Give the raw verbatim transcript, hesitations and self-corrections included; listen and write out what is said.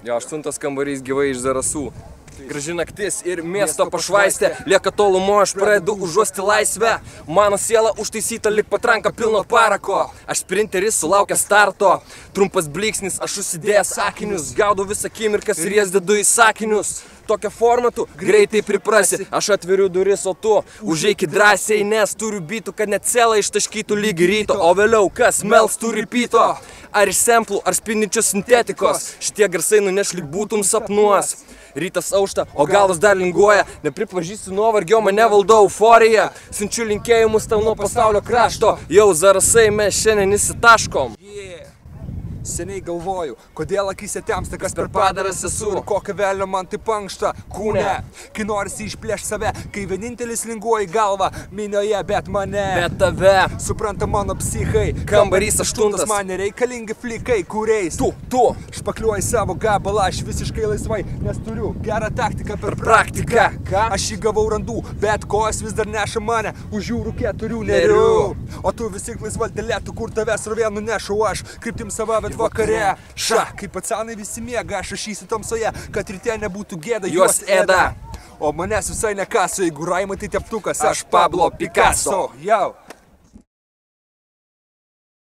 Jo, aštuntas kambarys gyvai iš Zarasų. Graži naktis ir miesto pašvaistė, lieka tolumo, aš pradedu užuosti laisvę. Mano siela užtaisyta lik patranka pilno parako. Aš sprinteris sulaukęs starto, trumpas blyksnis, aš užsidėjęs sakinius, gaudau visą akimirkas ir jas dedu į sakinius. Tokia forma tu greitai priprasi, aš atveriu duris, o tu užeiki drąsiai, nes turiu bytų, kad net celą ištaškytų lygi ryto, o vėliau kas mels turi pyto. Ar iš semplų, ar spindinčios sintetikos, šitie garsai nuneš lyg būtum sapnuos. Rytas aušta, o galvas dar linguoja, nepripažįstu nuovargio, mane valdo euforija. Siunčiu linkėjimus tau nuo pasaulio krašto, jau Zarasai mes šiandien įsitaškom. Seniai galvoju, kodėl akyse temsta, kas per padaras esu ir kokią velnio man taip ankšta kūne. Kai norisi išplėšti save, kai vienintelis linguoji galvą minioje, bet mane. Bet tave. Supranta mano psichai. Kambarys aštuntas. Man nereikalingi flikai, kuriais Tu, tu. špakliuoji savo gabalą, aš visiškai laisvai, nes turiu gerą taktiką per praktiką. Ką? Aš jį gavau randų, bet kojos vis dar neša mane už jūrų keturių nerių. O tu vis tik laisva dėlėtų, kur tavęs rovė nunešu aš, kryptim sava, bet vakare. Ša, kaip pacanai visi miega, aš rašysiu tamsoje, kad ryte nebūtų gėda, juos ėda. O manęs visai nekaso, jeigu raimai tai teptukas, aš Pablo Picasso. Jau.